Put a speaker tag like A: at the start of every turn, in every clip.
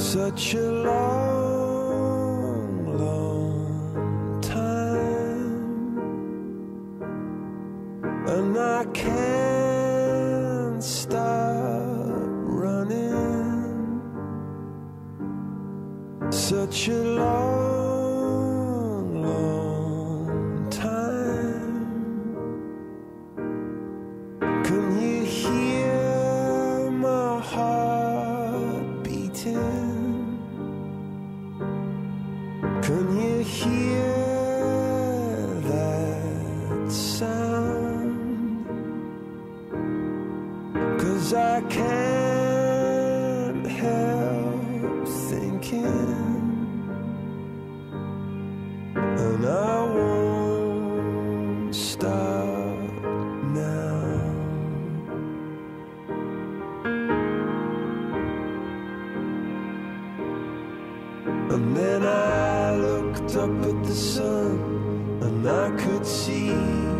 A: Such a long, long time, and I can't stop running. Such a long, long time. Can you hear my heart beating? Can you hear that sound? 'Cause I can't help thinking, and I won't stop now. And then I looked up at the sun, and I could see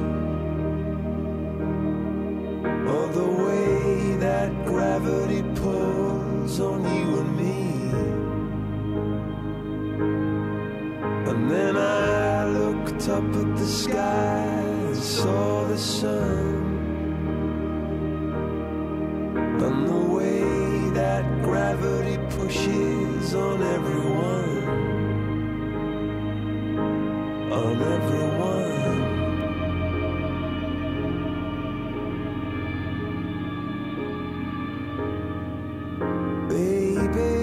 A: all the way that gravity pulls on you and me. And then I looked up at the sky and saw the sun, and the way that gravity pushes on everyone, on everyone. Baby,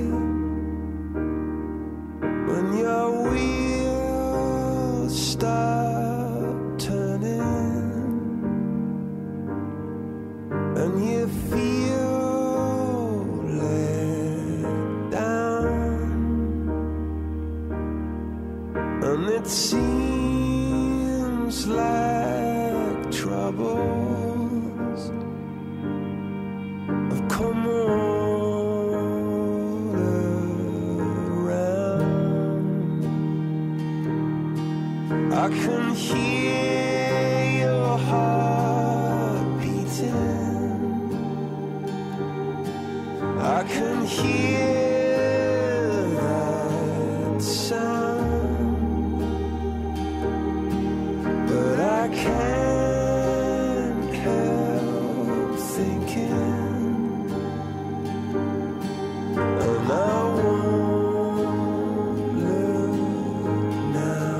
A: when your wheels start turning and you feel let down, and it seems like troubles have come all around. I can hear your heart beating. I can hear that sound, but I can't help thinking, and I won't look now.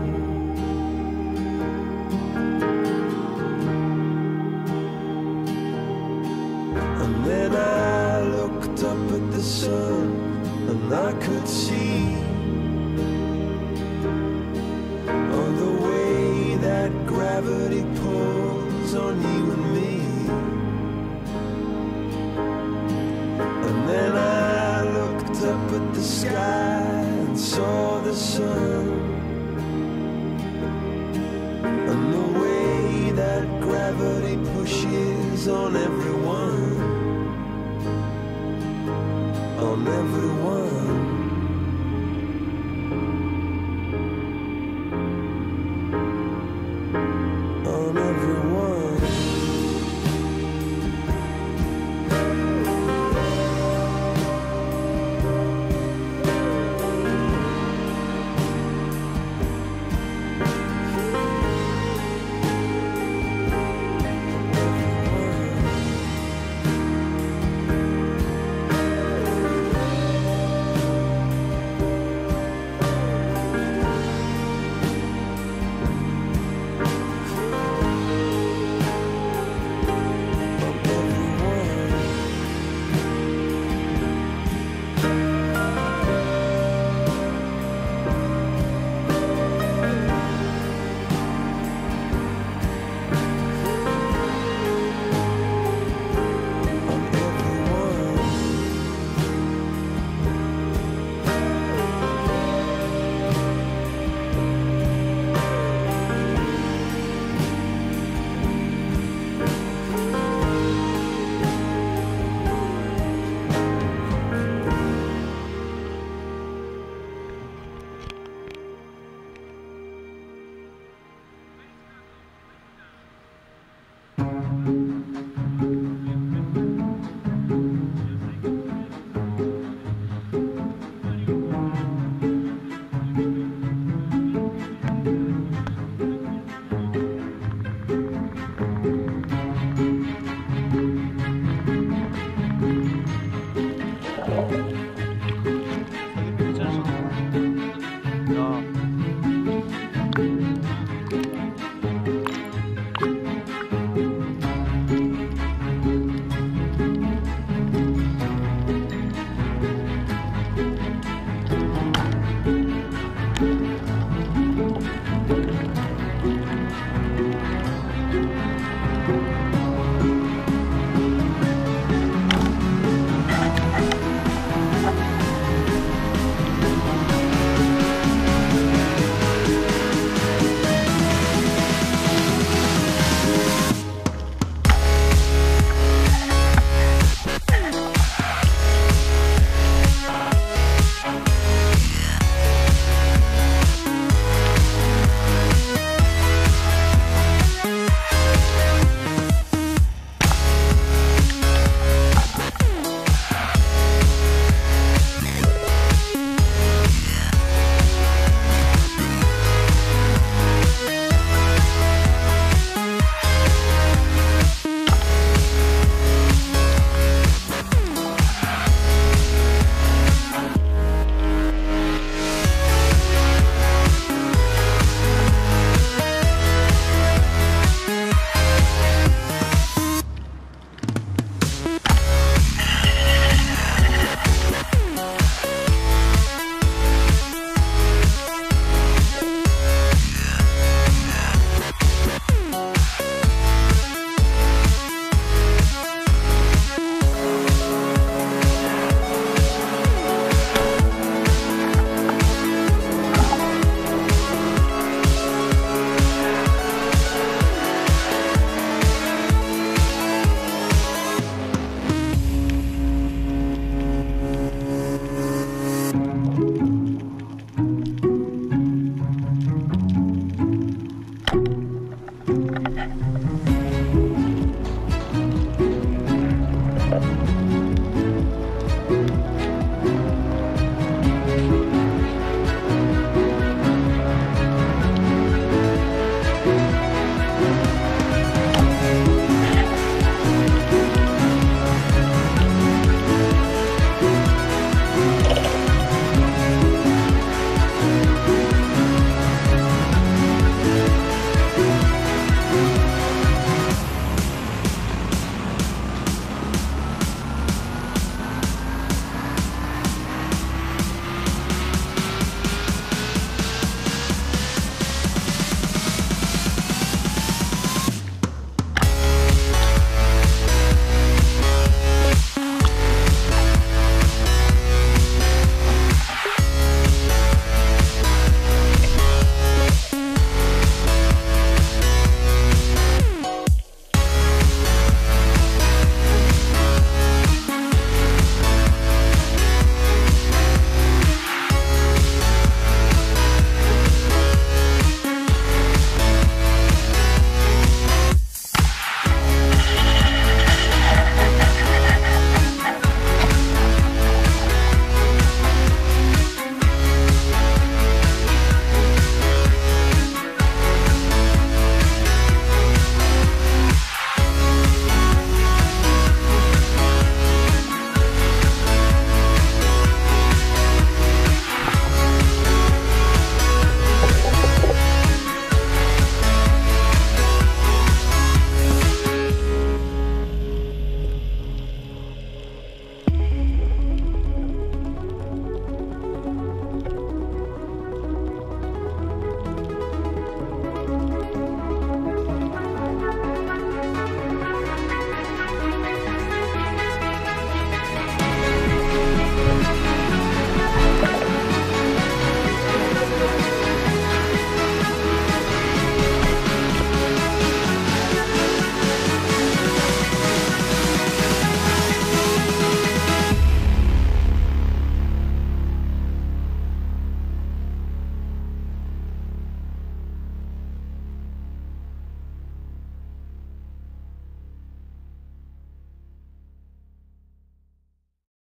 A: And then I looked up at the sun, and I could see all the way that gravity pulls on you and me. And then I looked up at the sky and saw the sun, and the way that gravity pushes on everyone, on everyone.